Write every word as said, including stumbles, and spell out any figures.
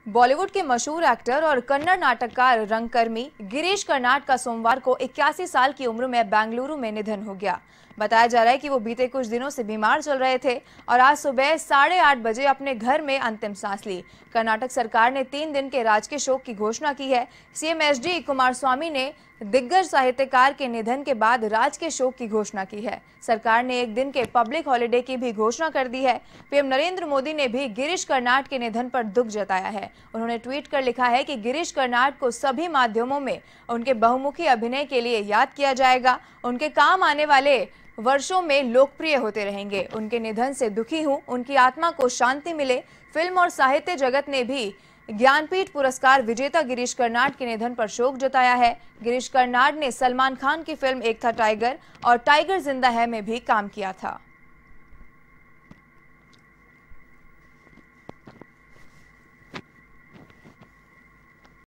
बॉलीवुड के मशहूर एक्टर और कन्नड़ नाटककार रंगकर्मी गिरीश कर्नाड का सोमवार को इक्यासी साल की उम्र में बेंगलुरु में निधन हो गया। बताया जा रहा है कि वो बीते कुछ दिनों से बीमार चल रहे थे और आज सुबह साढ़े आठ बजे अपने घर में अंतिम सांस ली। कर्नाटक सरकार ने तीन दिन के राजकीय शोक की घोषणा की है। सीएम एच डी कुमारस्वामी ने दिग्गज साहित्यकार के निधन के बाद राजकीय शोक की घोषणा की है। सरकार ने एक दिन के पब्लिक हॉलिडे की भी घोषणा कर दी है। पीएम नरेंद्र मोदी ने भी गिरीश कर्नाड के निधन पर दुख जताया है। उन्होंने ट्वीट कर लिखा है कि गिरीश कर्नाड को सभी माध्यमों में उनके बहुमुखी अभिनय के लिए याद किया जाएगा। उनके काम आने वाले वर्षों में लोकप्रिय होते रहेंगे। उनके निधन से दुखी हूं, उनकी आत्मा को शांति मिले। फिल्म और साहित्य जगत ने भी ज्ञानपीठ पुरस्कार विजेता गिरीश कर्नाड के निधन पर शोक जताया है। गिरीश कर्नाड ने सलमान खान की फिल्म एक था टाइगर और टाइगर जिंदा है में भी काम किया था।